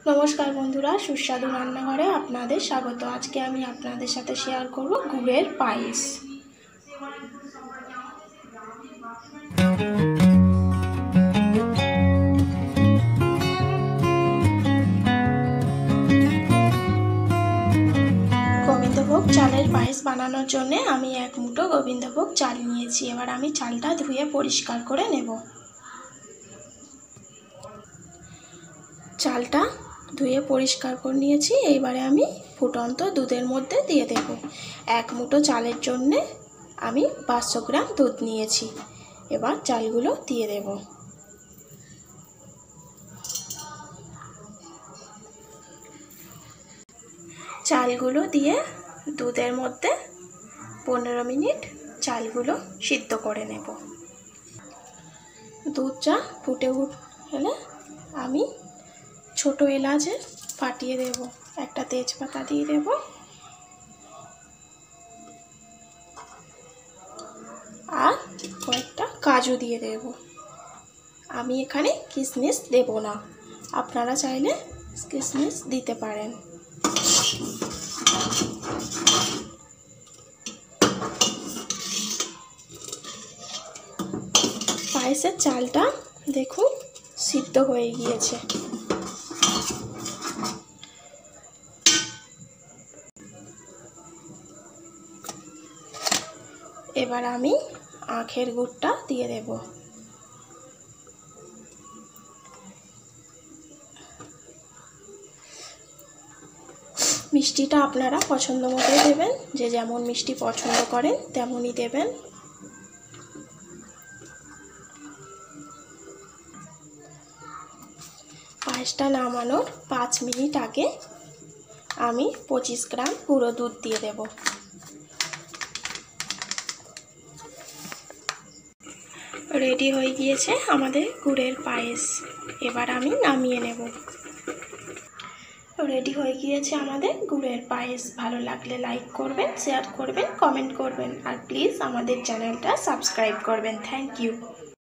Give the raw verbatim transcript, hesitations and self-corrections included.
नमस्कार बंधुरा सुस्वादु रान्नाघरे आपनादेर स्वागत। आज के आमी आपनादेर साथे शेयर करब गुड़ेर पायेस। गोविंदभोग चालेर पायेस बानानोर जोन्नो आमी एक मुठो गोविंदभोग चाल नियेछि। एबार आमी चालटा धुए परिष्कार करे नेब। चालटा धुए परिष्कार करे निয়েছি। एबारे आमी फुटন্ত दूधेर मध्य दिए देब। एक मुठो चालेर जोन्नो आमी पाँचशो ग्राम दूध निয়েছি। एबार चालगुलो दिए देब। चालगुलो दिए दूधेर मध्य पंद्रह मिनट चालगुलो सिद्ध करे नेब। दूधटा फुटे उठले आमी छोटो एलाचे फाटिए देब। एक तेजपाता दिए देब और कयेकटा काजू दिए देब। आमी एखाने किशमिश देब ना, आपनारा चाइले किशमिश दिते पारेन। पायेसेर चालटा देखुन सिद्ध हये गियेछे। एबार आमी आखेर गुड़टा दिए देब। मिष्टिटा आपनारा पछंद मतो देबेन, जे जेमन मिष्टि पछंद करेन तेमनई देबेन। पायेसटा नामानोर पाँच मिनट आगे आमी पचिश ग्राम गुঁড়ো दूध दिए देब। रेडी हो गिয়েছে আমাদের গুড়ের পায়েস। এবার আমি নামিয়ে নেব। रेडी हो गिয়েছে আমাদের গুড়ের পায়েস। ভালো লাগলে লাইক করবেন, শেয়ার করবেন, কমেন্ট করবেন আর প্লিজ আমাদের চ্যানেলটা সাবস্ক্রাইব করবেন। Thank you.